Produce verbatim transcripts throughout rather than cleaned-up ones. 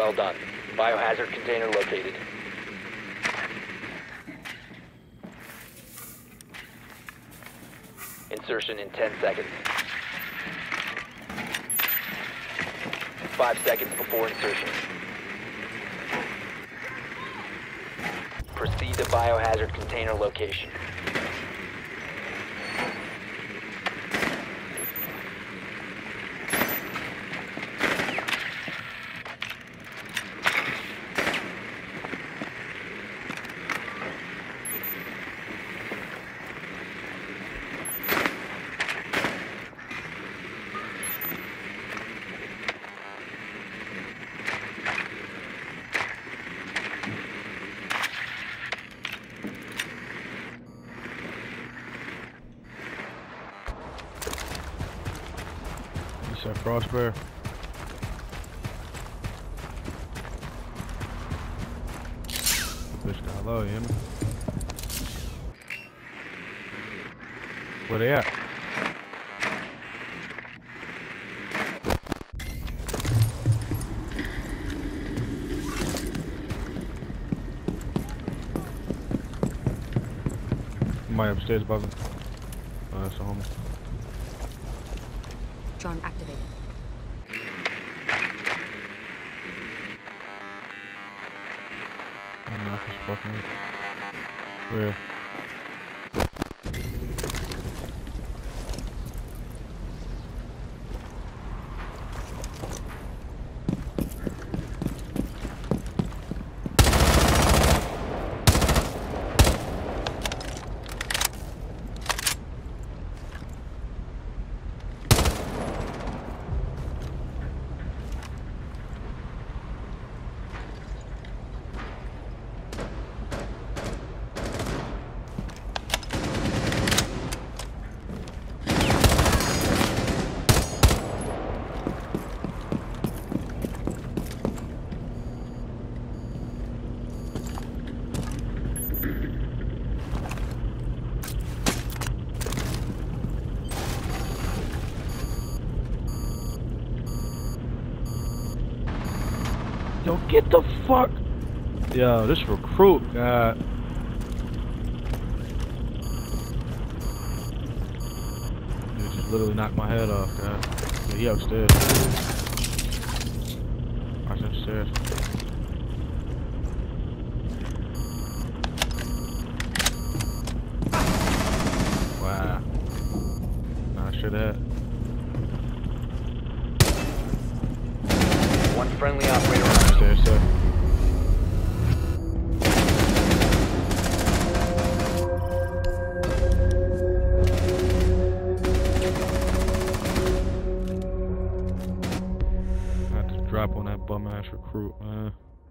Well done. Biohazard container located. Insertion in ten seconds. Five seconds before insertion. Proceed to biohazard container location. That crossbear. Bitch down low, you hear me? Where they at? Somebody upstairs above him. Oh, that's a homie. Drone activated. I'm not just fucking with. Where? Yo, get the fuck! Yo, this recruit, God. He just literally knocked my head off, God. Yeah, he upstairs. Watch upstairs. Wow. Nah, I should have. One friendly operator Upstairs, sir. I had to drop on that bum ass recruit, man.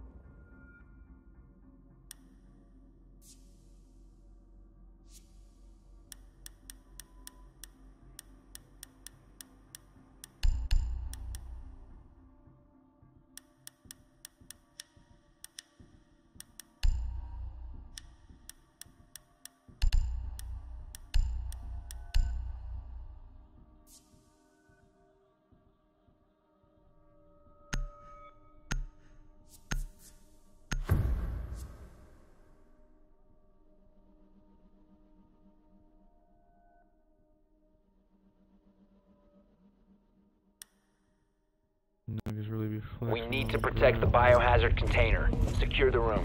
Niggas really be flexing. We need to protect the biohazard container. Secure the room.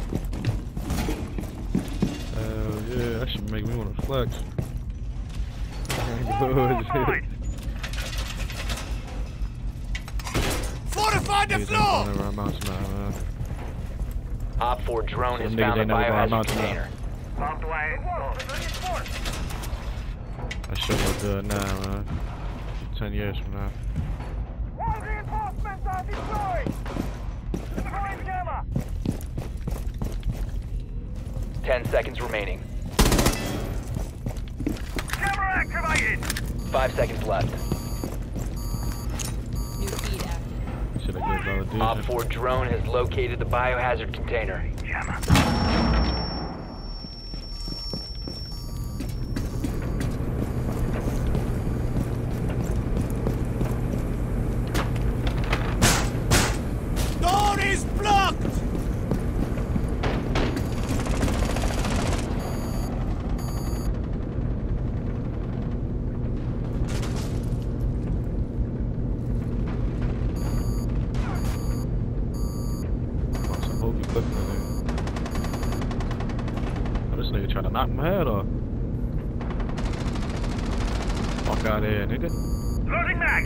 Hell yeah, that should make me want to flex. Bullshit. Fortify the floor! Never on mountain now, man. Op four drone has Some found niggas the ain't never gonna biohazard mount to container. That shit look good now, man. Ten years from now. All reinforcements are deployed! Deploying gamma! Ten seconds remaining. Camera activated! Five seconds left. New feed active. Should I get Op validation? four drone has located the biohazard container. Gamma. Door is blocked! Look at that nigga. Oh, this nigga trying to knock my head off. Fuck out of here, nigga. Loading mag!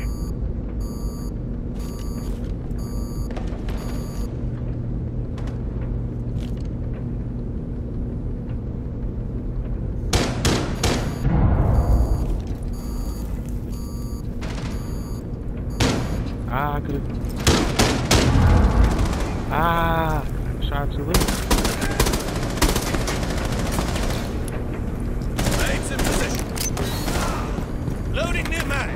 Ah, I could've. Ah, shot too late. Mags in position. Loading new mag.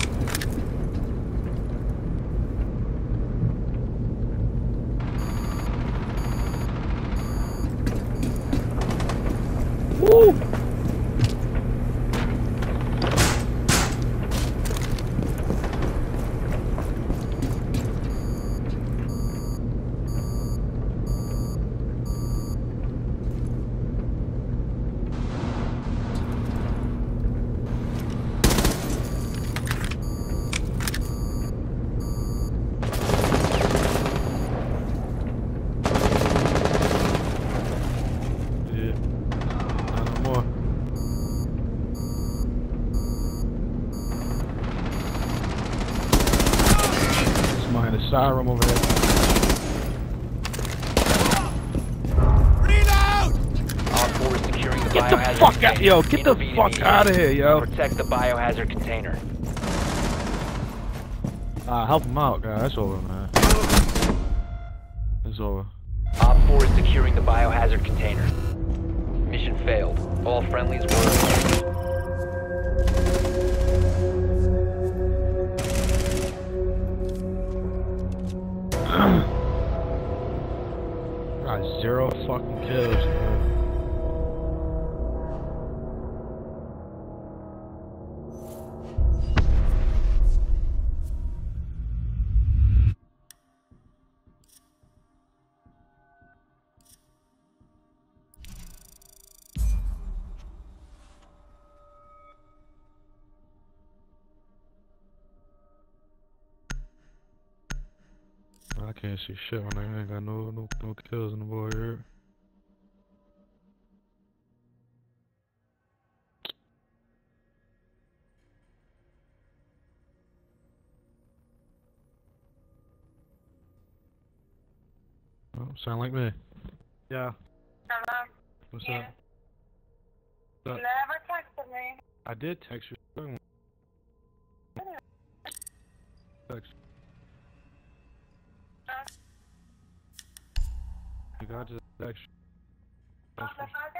Woo! Side room over there. Reload! Op four is securing the Get the biohazard fuck out, container. yo! Get the Intervene fuck immediately. out of here, yo! Protect the biohazard container. Ah, help him out, guys. That's over, man. It's over. Op four is securing the biohazard container. Mission failed. All friendlies were eliminated. Got zero fucking kills, man. I can't see shit when I ain't got no no no kills in the board here. Oh, sound like me. Yeah. Hello? What's Yeah. up? You What's up? never texted me. I did text you. Text. You got to text you. Motherfucker.